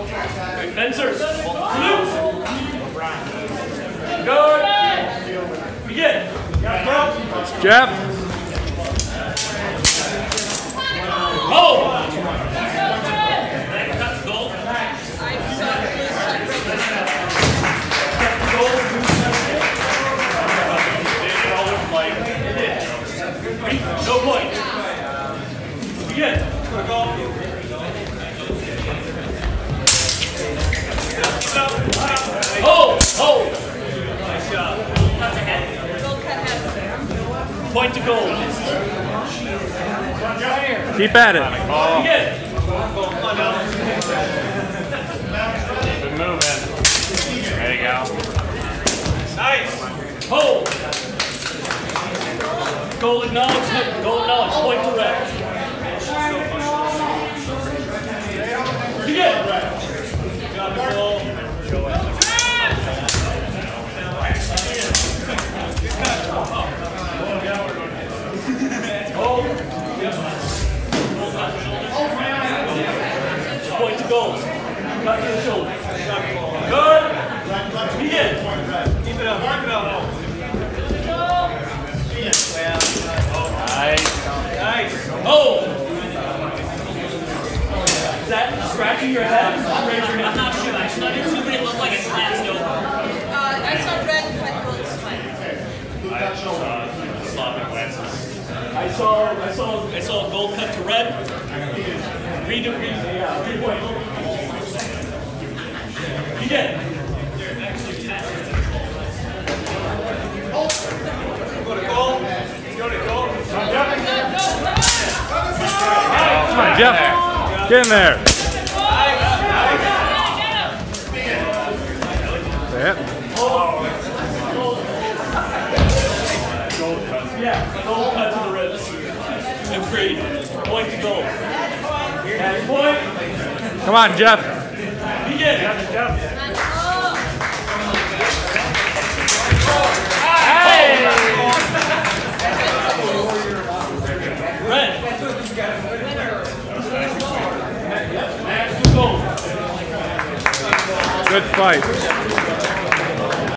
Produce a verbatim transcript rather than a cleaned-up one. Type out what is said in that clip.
Fencers. Salute. Guard. Begin. Jeff. Oh. No point. Begin. Hold. Hold. Nice job. Point to goal. Keep at it. Begin. Good moving. There you go. Nice. Hold. Goal acknowledgement. Goal acknowledged. Point to red. Begin. Hold. Point to goal. Cut to the shoulder. Good. Begin. Keep it up. Keep it up. Nice. Nice. Oh! Is that scratching your head? Raise your hand. I'm not sure. I studied too, but it looked like it glanced over. Uh, I saw red cut gold spike. I saw sloppy glances. I saw, I saw, I saw a gold cut to red. Read it, read it. Yeah, three point. Begin. Go to goal. Go to goal. Come on, Jeff. Get in there. Yep. Yeah, gold cut to the ribs. Agreed. Point to goal. Catch point. Come on, Jeff. Begin. Hey! Red. Goal. Good fight.